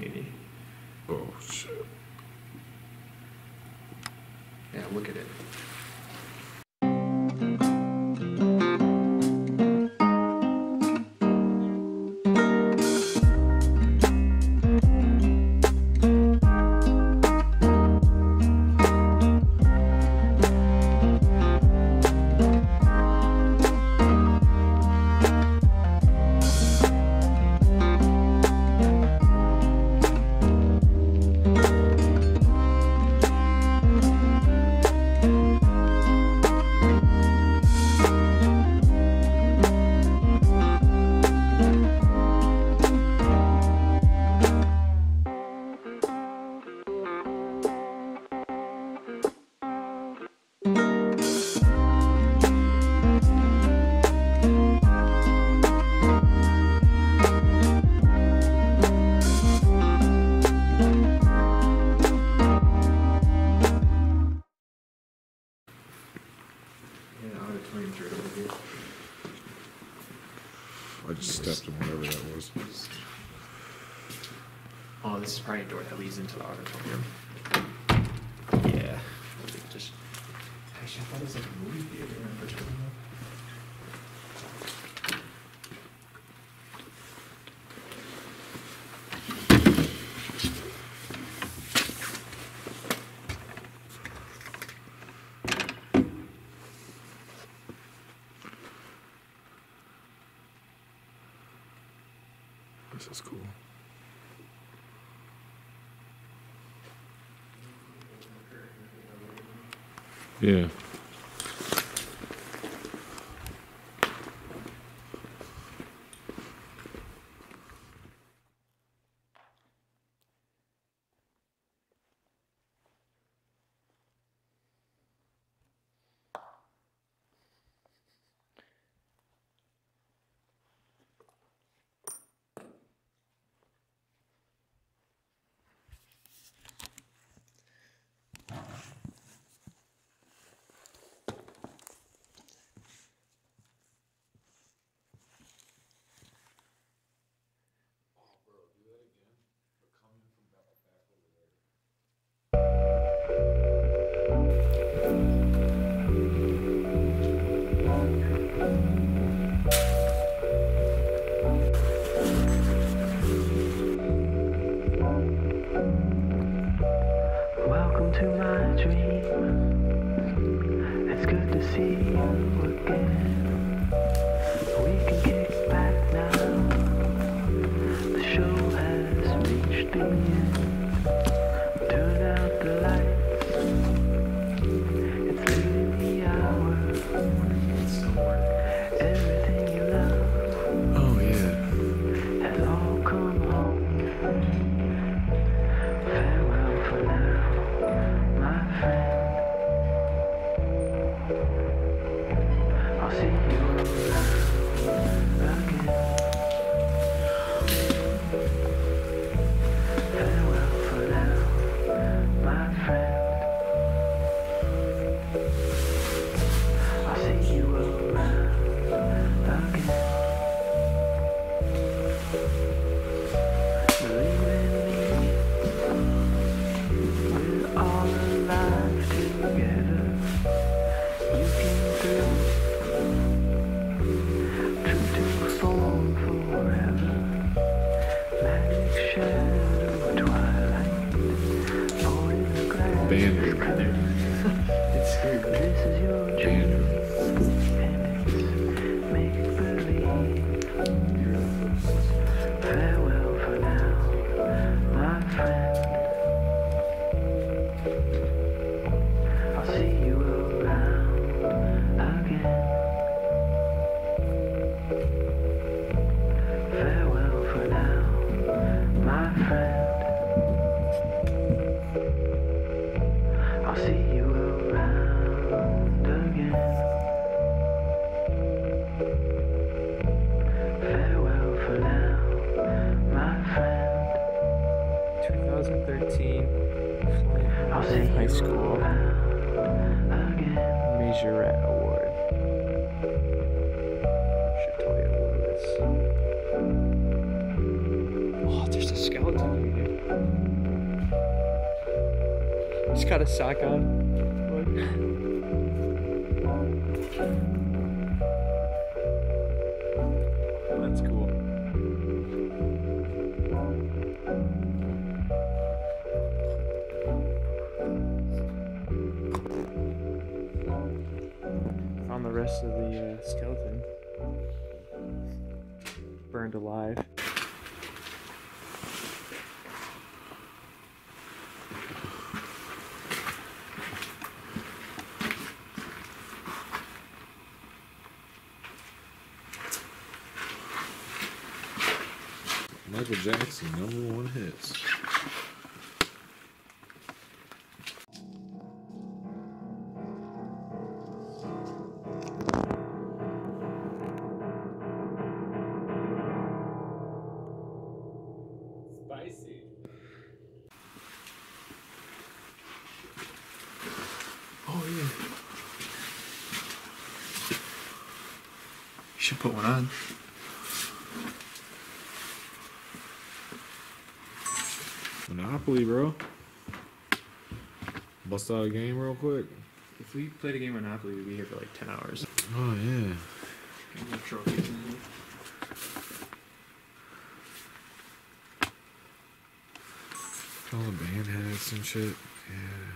maybe. Oh, shit. Yeah, look at it. I just stepped in whatever that was. Oh, this is probably a door that leads into the auditorium. Yeah. Just. Actually, I thought it was like a movie theater. This is cool. Yeah. Welcome to my dream. It's good to see you again. We can kick back now. The show has reached the end. Turn out the lights. It's leaving the hour. Everything you love. Oh, yeah. Has all come home. Farewell for now, my friend. I'll see you around again. Farewell for now, my friend. I'll see you around again. Believe in me, we're all alive together. You came through, true to form forever. Magic shadow twilight, born in the glass. Banner. It's scary. This is your dream, and it's make believe. Farewell for now, my friend. I'll see you around again. Farewell for now, my friend. I'll see you around again. Farewell for now, my friend. 2013 I'll see High you School around again. Majorette Award. Should tell you what it is. Oh, there's a skeleton here, dude. just got a sock on. That's cool. Found the rest of the skeleton. Burned alive. Michael Jackson, #1 hits. Spicy. Oh yeah. You should put one on. Monopoly, bro. Bust out a game real quick. If we played a game of Monopoly, we'd be here for like 10 hours. Oh, yeah. No trophies in here. All the band hats and shit. Yeah.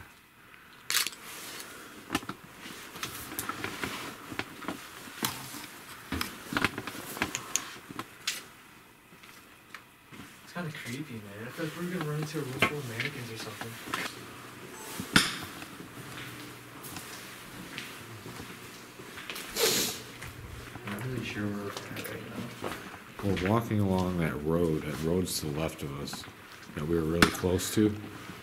It's kind of creepy, man. I feel like we're gonna run into a room full of mannequins or something. I'm not really sure where we're at right now. We're walking along that road. That road's to the left of us. That we were really close to.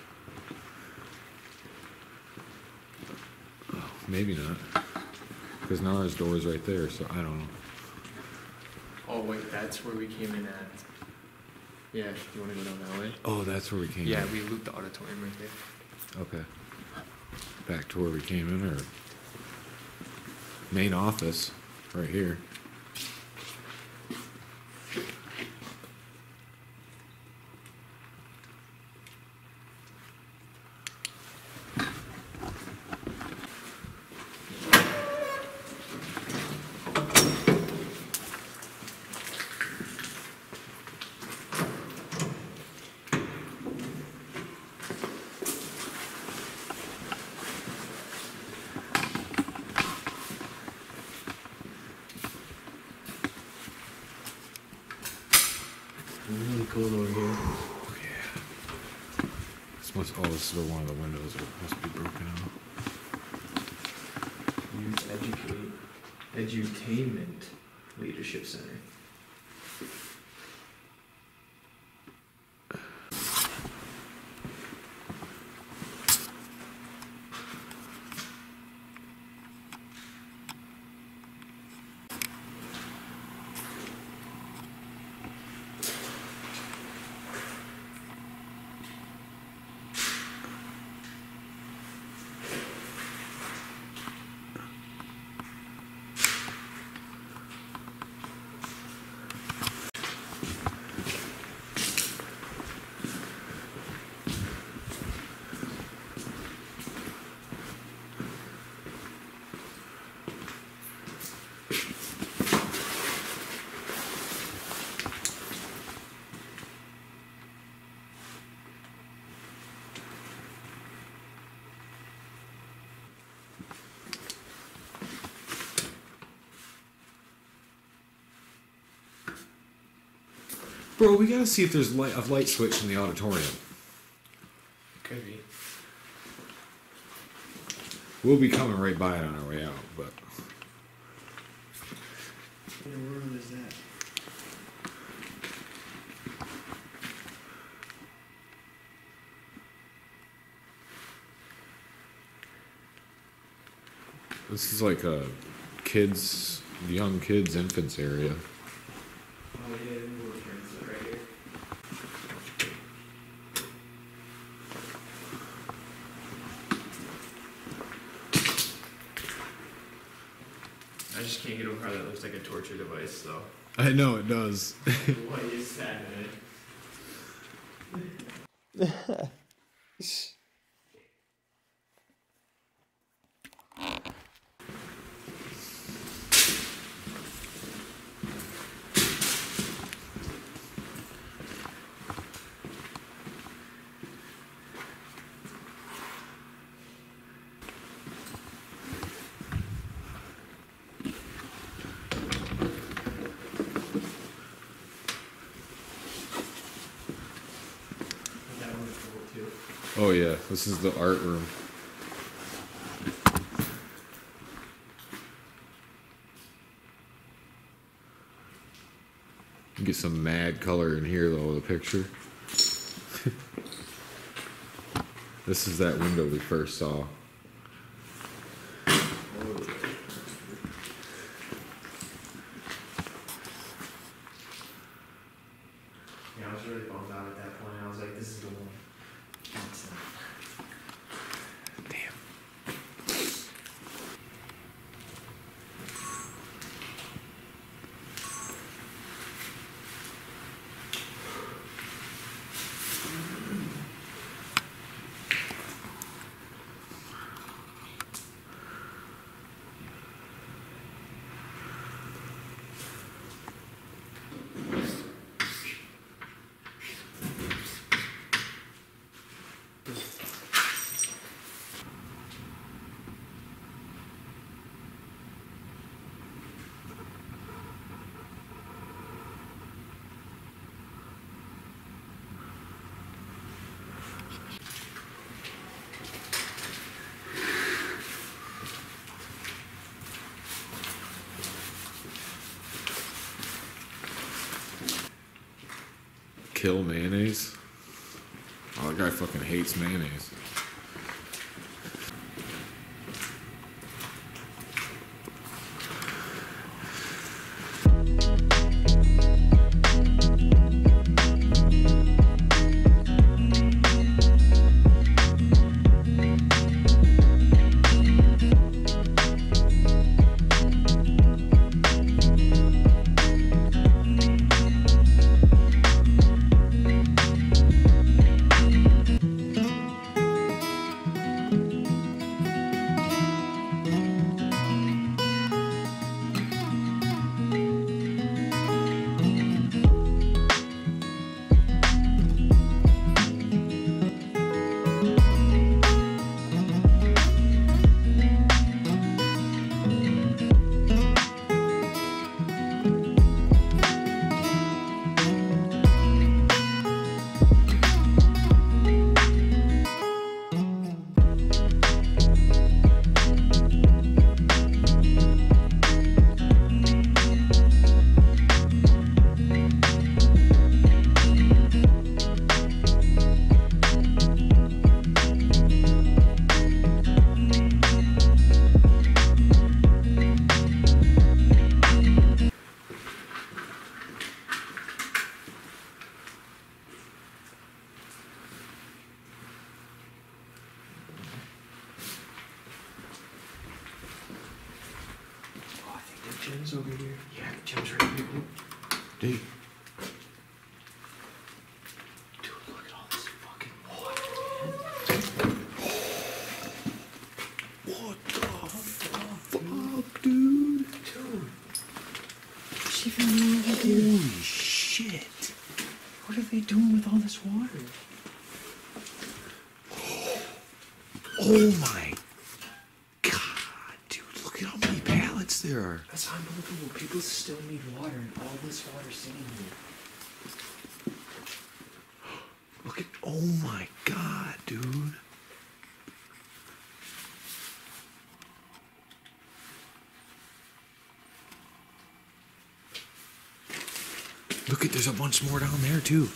Oh, maybe not. Because now there's doors right there, so I don't know. Oh wait, that's where we came in at. Yeah, you want to go down that way? Oh, that's where we came Yeah, in. we looped the auditorium right there. Okay. Back to where we came in, or main office, right here. Really cool over here. Oh, yeah. This must, oh, this is where one of the windows must be broken out. Youth Edutainment Leadership Center. Bro, we gotta see if there's a light switch in the auditorium. Could be. We'll be coming right by it on our way out, but... What room is that? This is like a young kids, infants area. Oh yeah, we'll turn this right here. I just can't get over how that looks like a torture device, though. I know it does. What is that in it? Oh yeah, this is the art room. You get some mad color in here though, the picture. This is that window we first saw. Yeah, I was really bummed out at that point. I was like, this is the one. Damn. Kill mayonnaise? Oh, that guy fucking hates mayonnaise. Oh, I think the gym's over here. Yeah, the gym's right here. Dude. Dude, look at all this fucking water, man. What the fuck, dude? Dude. What's even new over here? Holy shit. What are they doing with all this water? Oh my god, dude, look at how many pallets there are. That's unbelievable. People still need water and all this water sitting here. Look at, oh my god, dude. Look at, there's a bunch more down there too.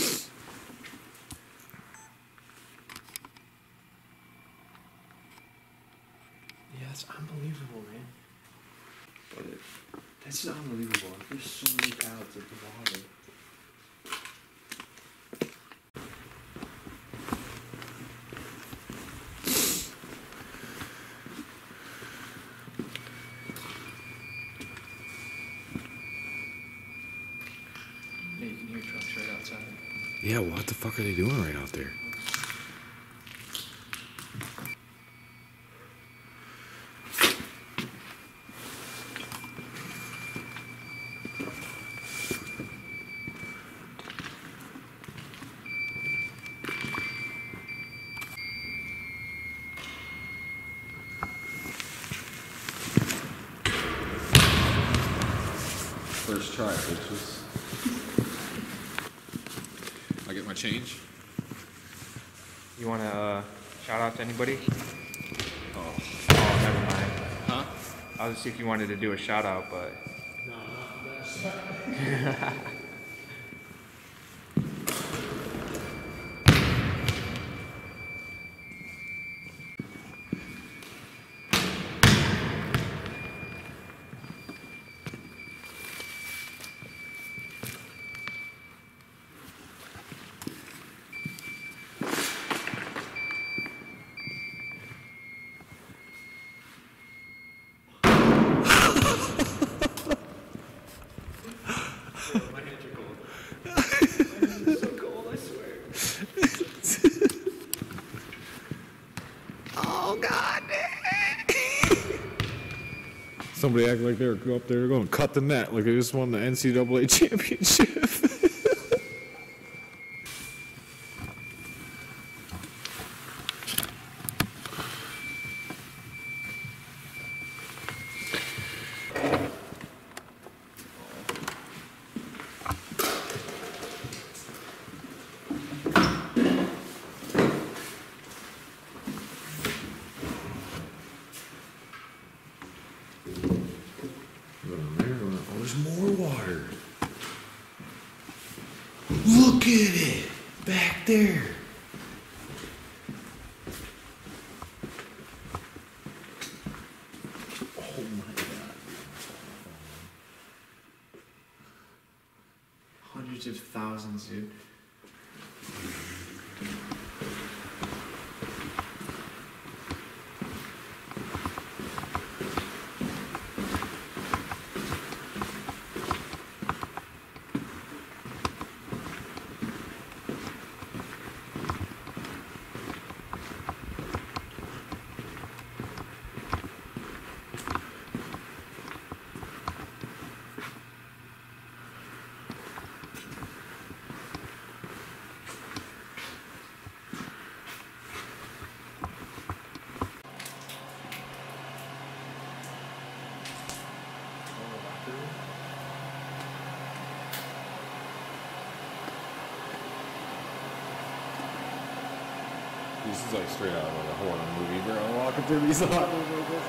Yeah, that's unbelievable, man. But that's unbelievable. There's so many pallets of the water. Yeah, you can hear trucks right outside. Yeah, what the fuck are they doing right out there? First try, bitches. I get my change? You want to shout out to anybody? Oh, never mind. Huh? I was just see if you wanted to do a shout out, but. No, not that. My hands are cold. My hands are so cold, I swear. Oh God! Somebody act like they were up there going to cut the net, like they just won the NCAA championship. Oh, there's more water. Look at it back there. Oh my God. Hundreds of thousands, dude. This is like straight out of like a horror movie, bro. Walking through these lockers like this.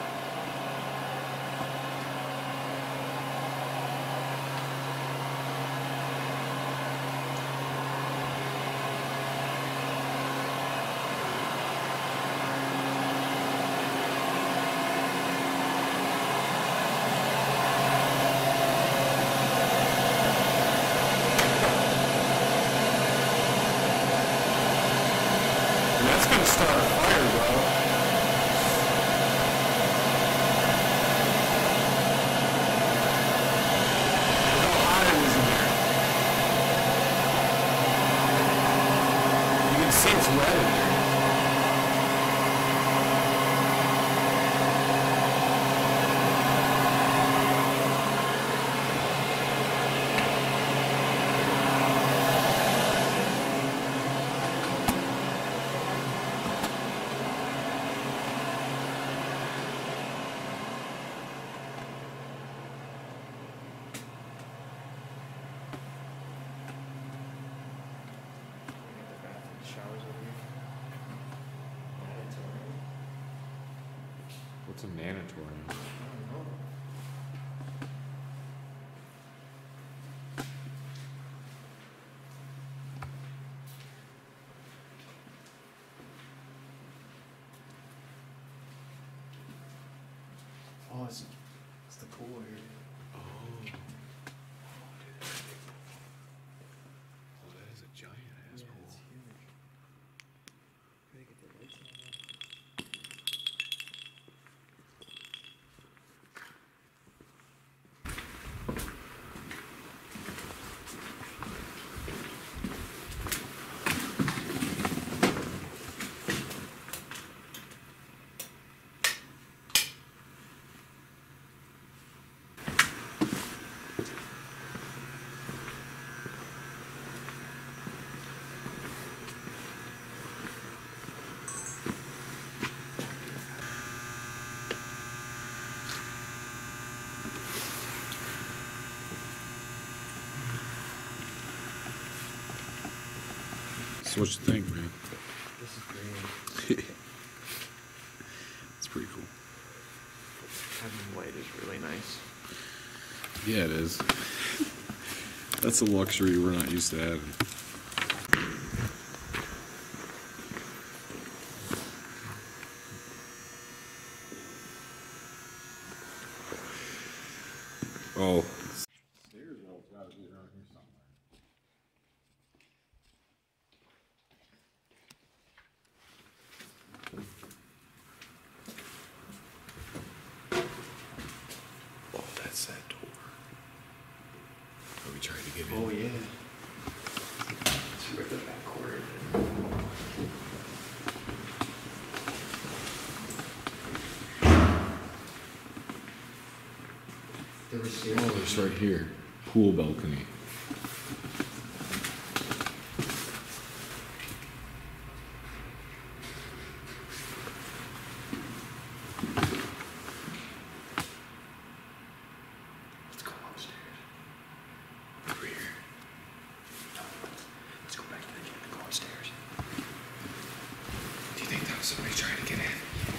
That's gonna start a fire, bro. Look how hot it is in there. You can see it's wet in there. Showers over here. What's a nanatorium? I don't know. Oh, it's the pool area. Oh. Oh, that is a giant ass Yeah, pool. it's huge. Gotta get the lights on that. So what you think, man? This is great. It's pretty cool. Having light is really nice. Yeah, it is. That's a luxury we're not used to having. Oh. Stairs well's gotta be around here somewhere. Oh, that's that door. Are we trying to get in? Oh yeah. It's right the back corner. There was stairs. Oh, it's right here. Pool balcony. Let's go upstairs. Over here. No, let's go back to the gym and go upstairs. Do you think that was somebody trying to get in?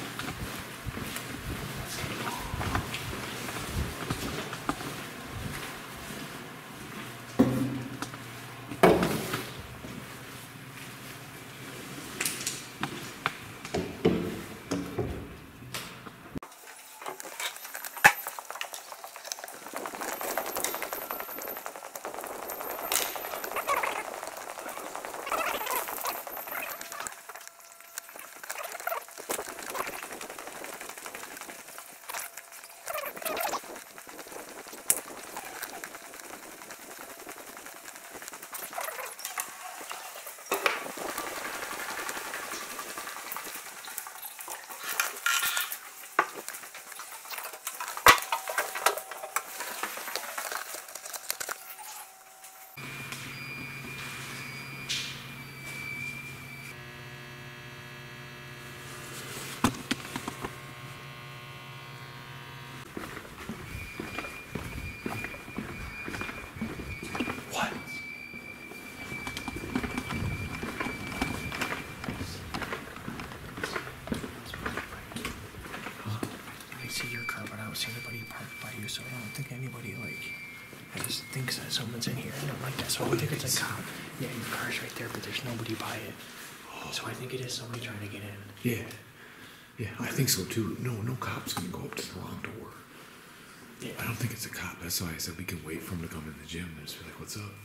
I see your car, but I don't see anybody parked by you, so I don't think anybody, like, I just think that someone's in here. I don't like that, so I think it's a cop. Yeah, your car's right there, but there's nobody by it. So I think it is somebody trying to get in. Yeah. Yeah, I think so too. No cop's gonna go up to the wrong door. Yeah. I don't think it's a cop. That's why I said we can wait for him to come in the gym and just be like, what's up?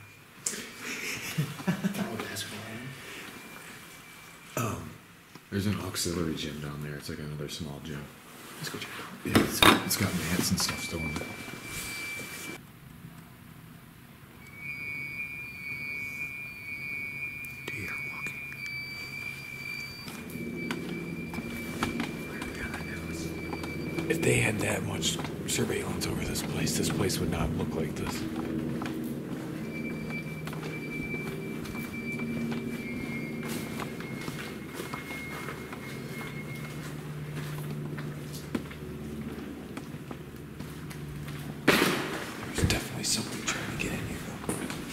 That would ask for him. There's an auxiliary gym down there. It's like another small gym. Let's go check it out. Yeah, it's got mats and stuff still in it. Deer walking. If they had that much surveillance over this place would not look like this. There's definitely somebody trying to get in here, though.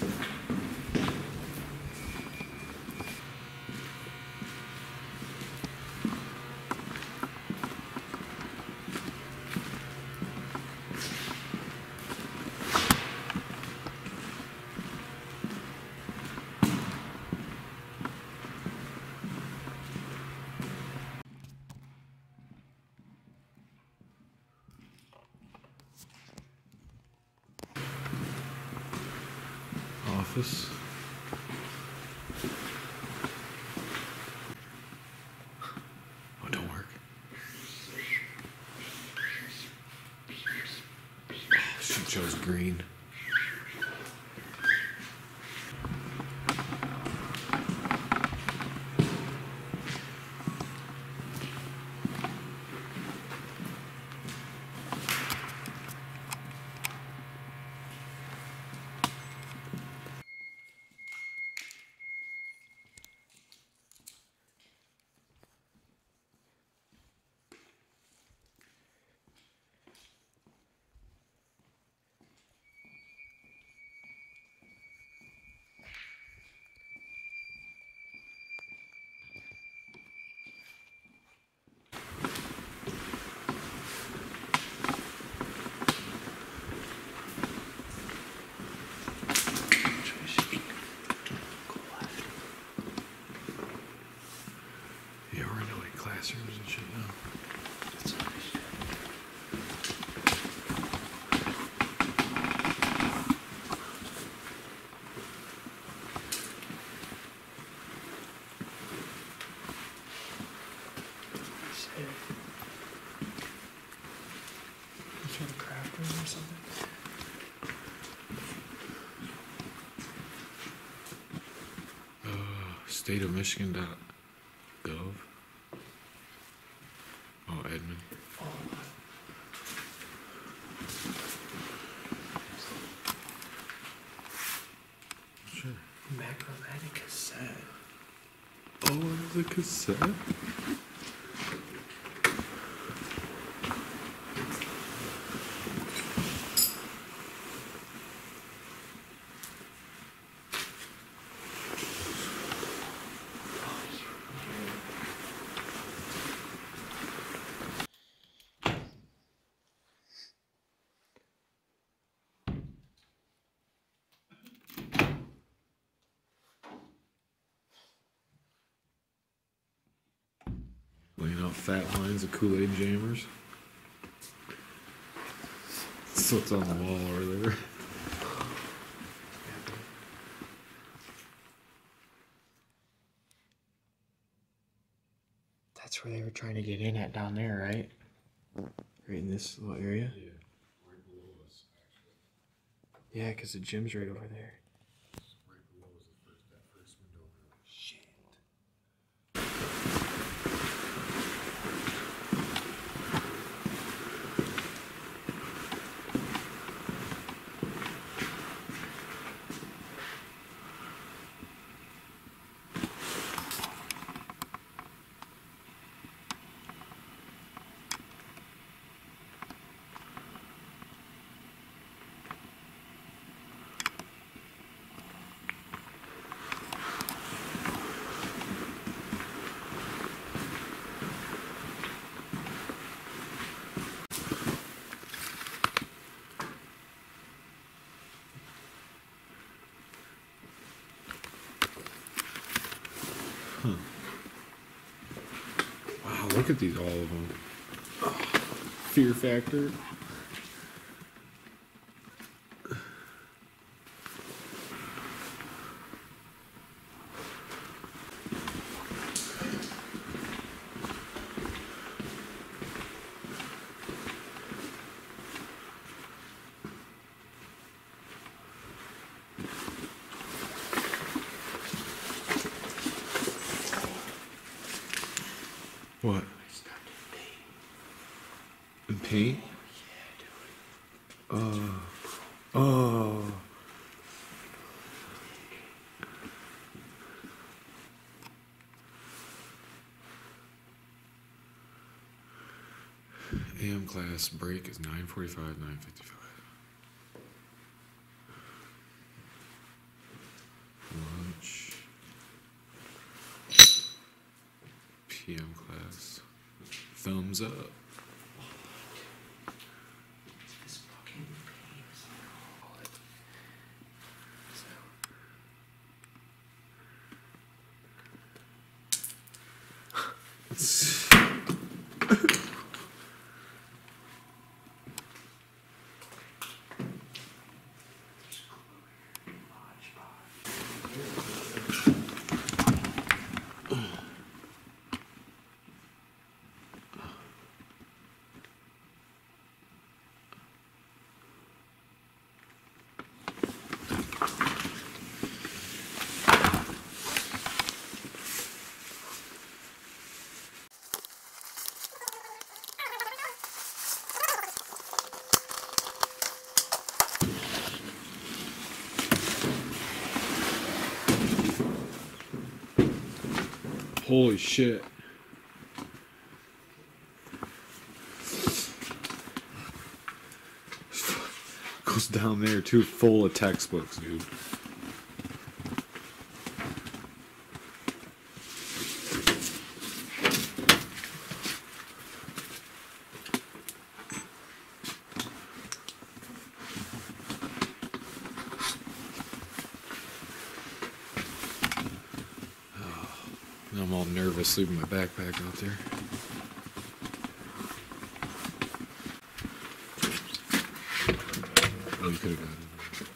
Office. Oh, don't work. Oh, shit shows green. bathrooms and shit now. That's nice. Sort of craft room or something. Stateofmichigan.gov. Oh, Edmund. Sure. Macromatic cassette. Oh, it's a cassette? Laying out fat lines of Kool-Aid jammers. That's what's on the wall over there. That's where they were trying to get in at down there, right? Right in this little area? Yeah, right below us, actually. Yeah, because the gym's right over there. Right below us, that first window. Shit. Wow, look at these, all of them. Fear factor. What? In paint? Oh. AM class break is 9:45, 9:55. Lunch. PM class. Thumbs up. This fucking pain is Holy shit. Goes down there too, full of textbooks, dude. I'm all nervous leaving my backpack out there. Oh, you could have got it.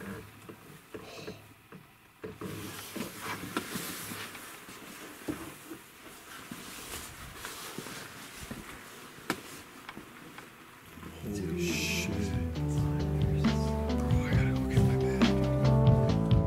Holy shit. Bro, I gotta go get my bag.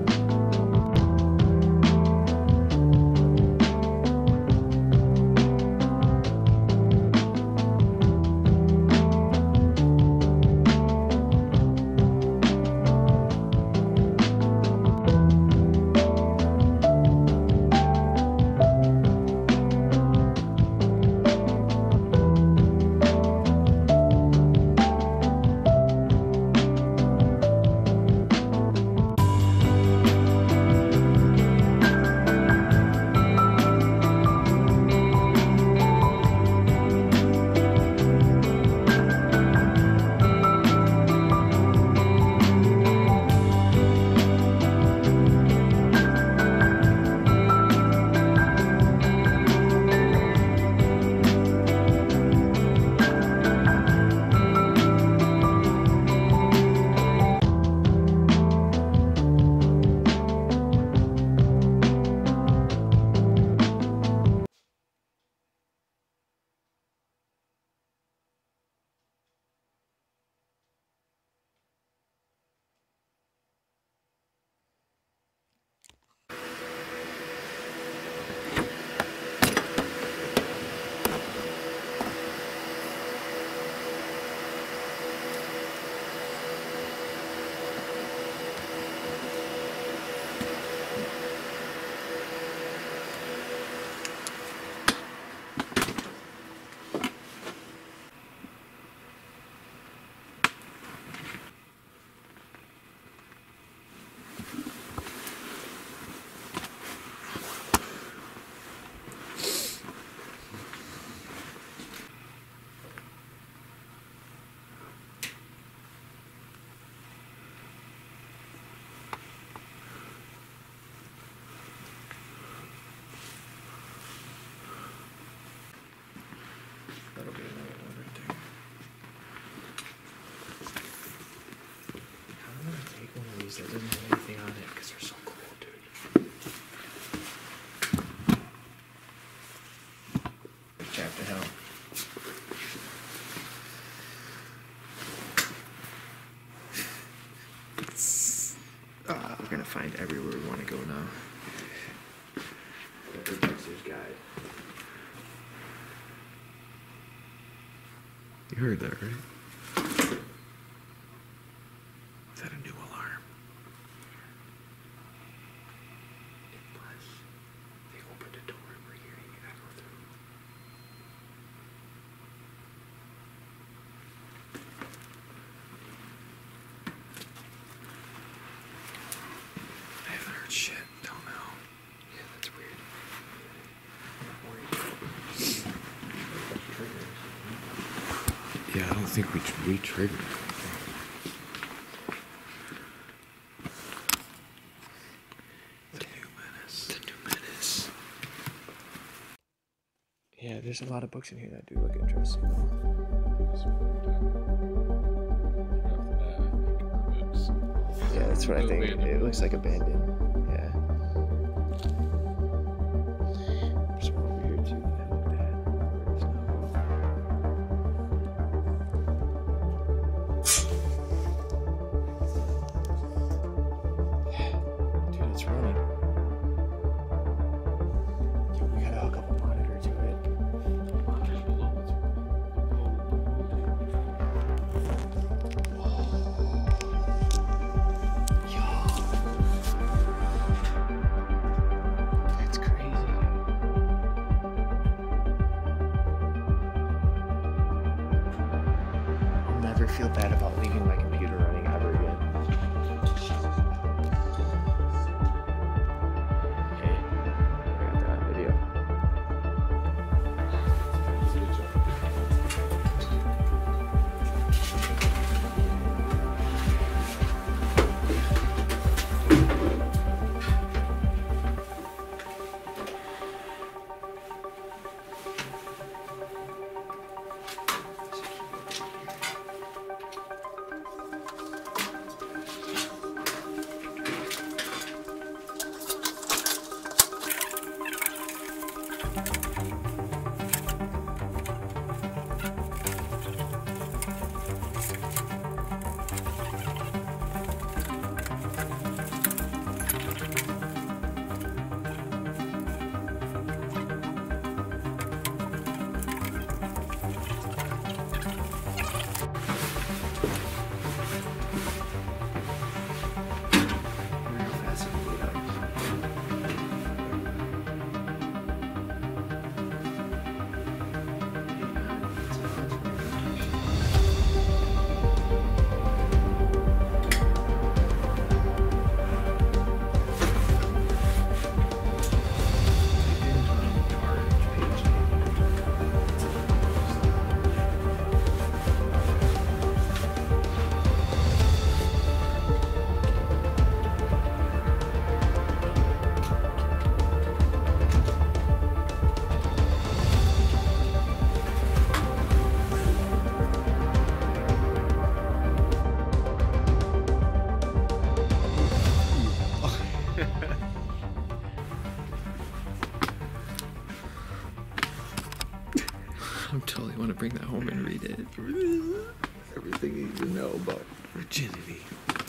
That'll be another one right there. I'm gonna take one of these that doesn't have anything on it because they're so cool, dude. Chap to hell. We're gonna find everywhere we want to go now. The Dexter's Guide. You heard that, right? Is that a new alarm? Plus, they opened a door and we're hearing it echo through. I haven't heard shit. Don't know. Yeah, that's weird. I'm not worried. Yeah, I don't think we triggered. The new menace. The new menace. Yeah, there's a lot of books in here that do look interesting though. Yeah, that's what I think. It looks like abandoned. Yeah. There's one over here too that I looked at. Dude, it's running. Yo, we gotta hook up a monitor to it. That's crazy. I'll never feel bad about leaving my computer running ever again. Hey, I got that on video. I totally want to bring that home and read it. Everything you need to know about virginity.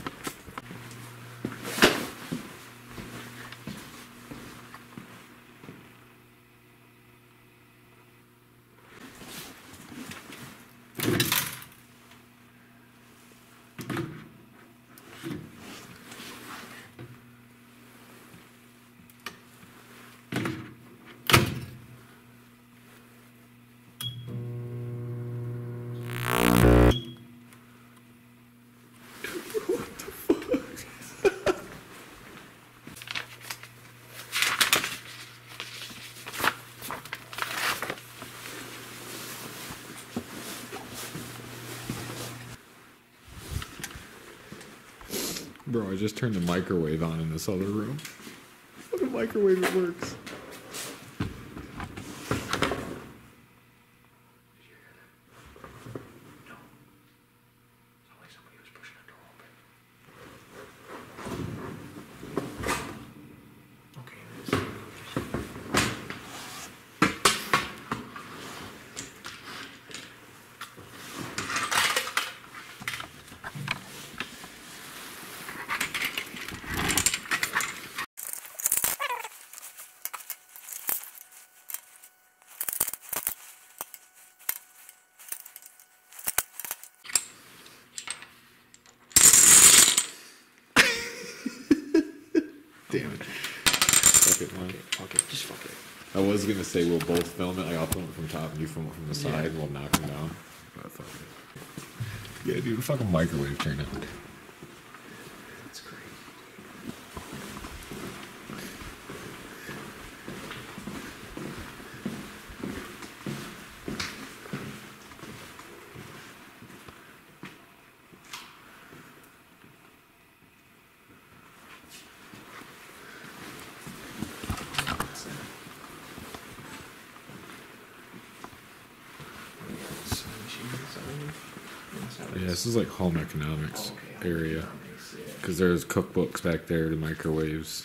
Bro, I just turned the microwave on in this other room. What a microwave, it works. Damn it. Fuck it, man. Fuck it, just fuck it. I was gonna say we'll both film it. Like I'll film it from top and you film it from the side and we'll knock him down. But fuck it. Yeah, dude, the fucking microwave turned on. That's great. Yeah, this is like home economics area. Because there's cookbooks back there, the microwaves.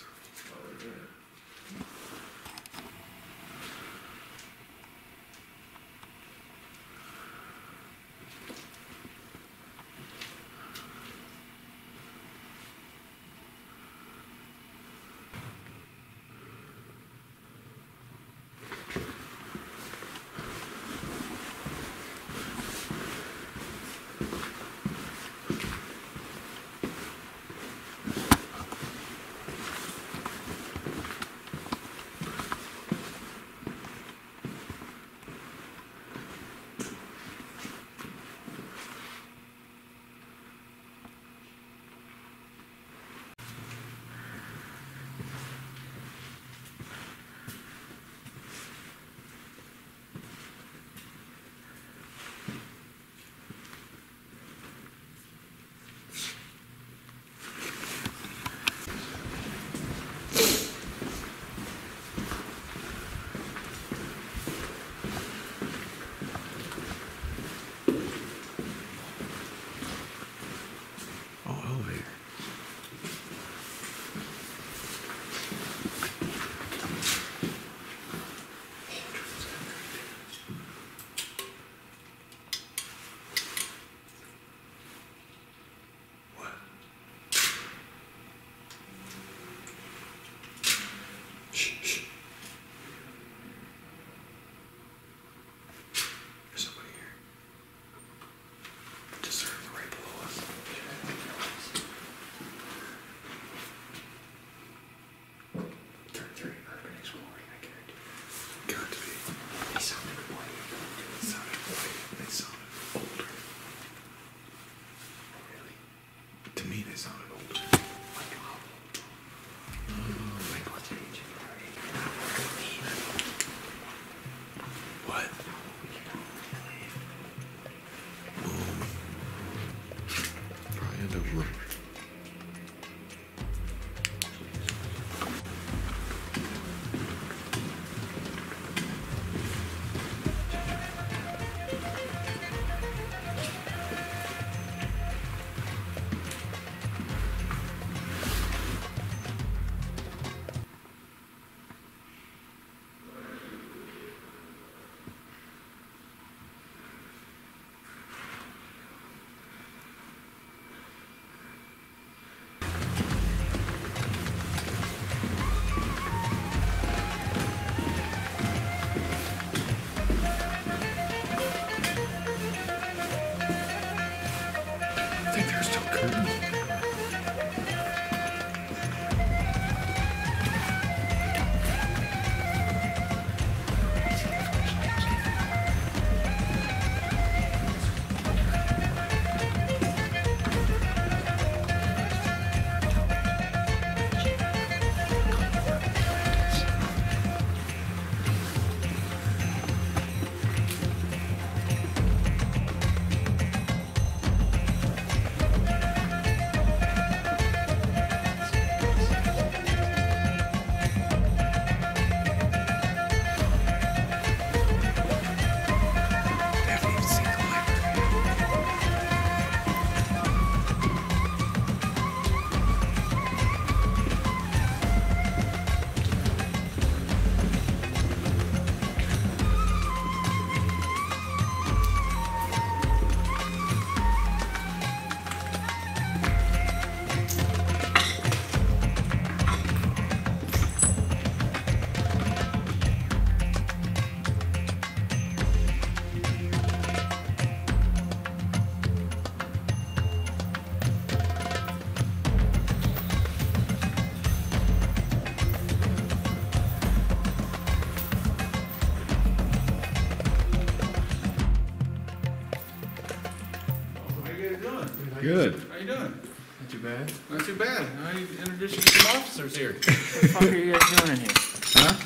Good. How you doing? Not too bad. Not too bad. I introduced you to some officers here. What the fuck are you guys doing in here? Huh?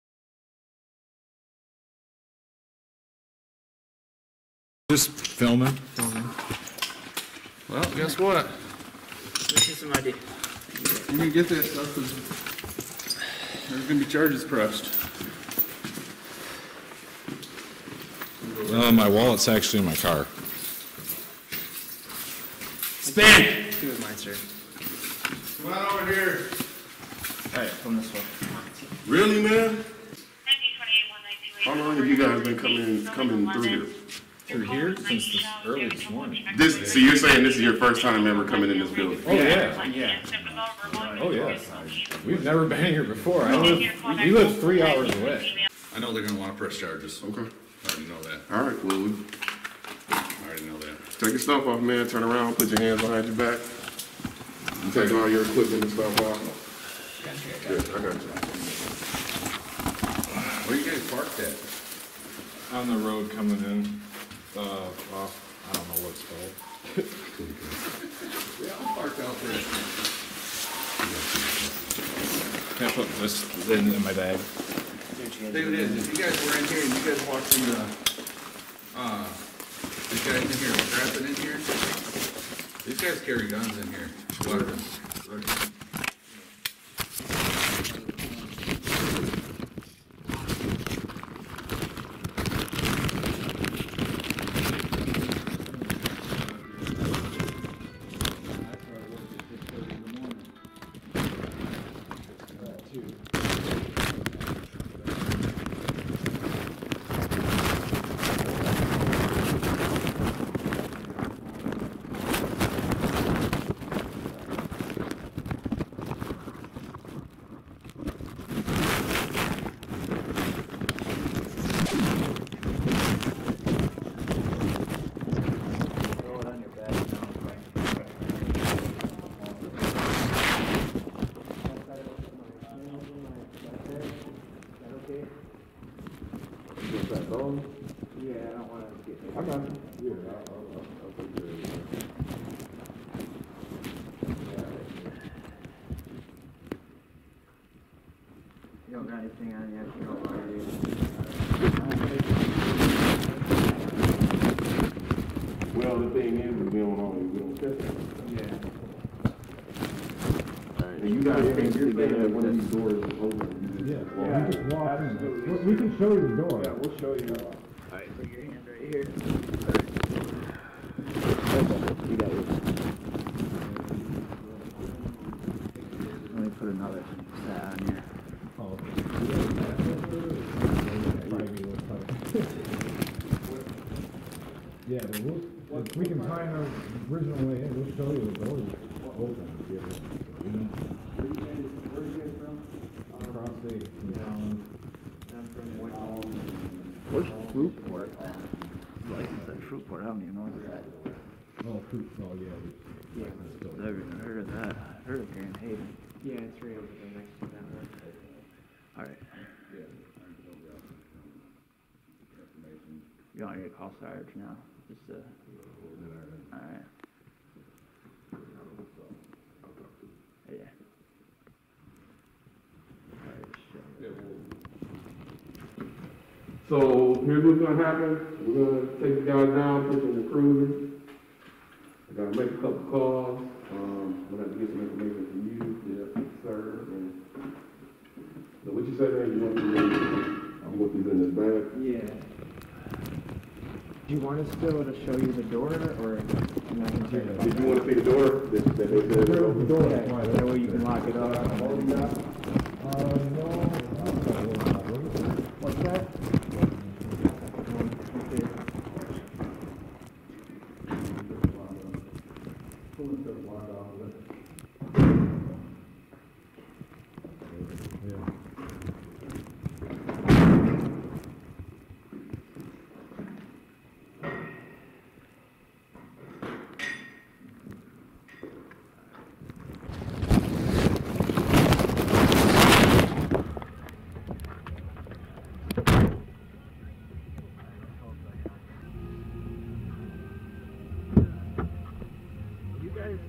Just filming. Well, guess what? This is some idea. You can get that stuff because there's going to be charges pressed. My wallet's actually in my car. Spin! He was mine, sir. Come on over here. Alright, come this way. Really, man? How long have you guys been coming through here? Through here since early this morning. So you're saying this is your first time ever coming in this building? Oh yeah. Yeah. Oh yeah. We've never been here before. We live 3 hours away. I know they're going to want to press charges. Okay. I already know that. All right. Well, I already know that. take your stuff off, man. Turn around. Put your hands behind your back. You take all your equipment and stuff off. Good. I got you. Where you guys parked at? On the road coming in. Off. I don't know what it's called. Yeah, I'm parked out there. Can I put this in my bag? David, if you guys were in here and you guys walked in these guys in here, trapping in here, these guys carry guns in here. A lot of them. You don't got anything on yet, you don't want to. Well, the thing is, we don't test it. Yeah. And you guys can't get together when these doors are open. Yeah. We just walk in. We can show you the door. Yeah, we'll show you. Alright, put your hand right here. You got yours. Let me put another set on here. Oh, yeah, if we can find our original way in, we'll show you the doors open. Across the Where's Fruitport? License at Fruitport, I don't even know where that is. oh, yeah. Never even heard of that. I heard of Grand Haven. Yeah, it's right over there next to that one. Alright. You want me to call Sarge now? Just alright. Yeah. So here's what's gonna happen. We're gonna take you guys down, put you in the cruiser. I gotta make a couple calls. We'll have to get some information from you, sir. And so what you say, man? You want these in this bag? Yeah. Do you want us still to show you the door, or am I concerned about Did you want to see the door? That they said The door is wide that way you can lock it up. No. What's that?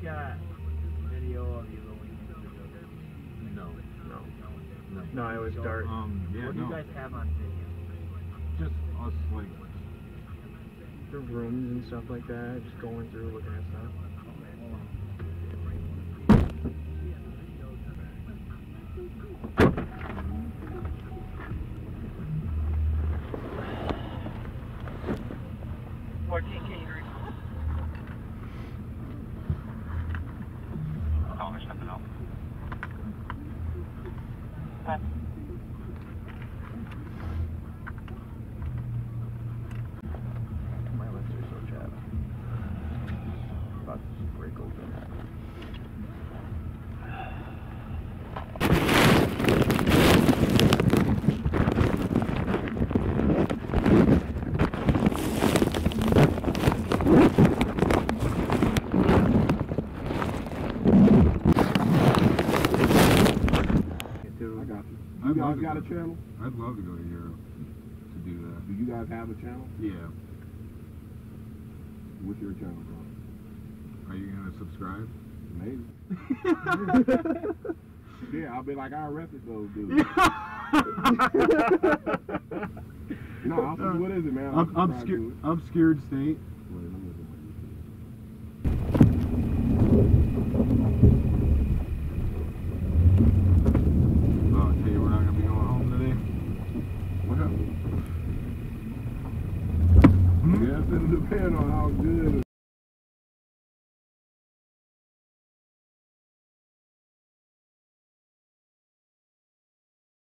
got video of you going into the building? No. No, it was dark. Yeah, What do you guys have on video? Just us, like, The rooms and stuff like that, just going through looking at stuff. My lips are so chapped. About to just break open. You guys got a channel? I'd love to go to Europe to do that. Do you guys have a channel? Yeah. What's your channel called? Are you gonna subscribe? Maybe. Yeah, I'll be like, I arrested those dudes. No, I'll see, what is it, man? I'll subscribe to it. Obscured state. Wait, let me look at my Oh, I tell you, we're not gonna be going home today. What happened? Yeah, it's gonna depend on how good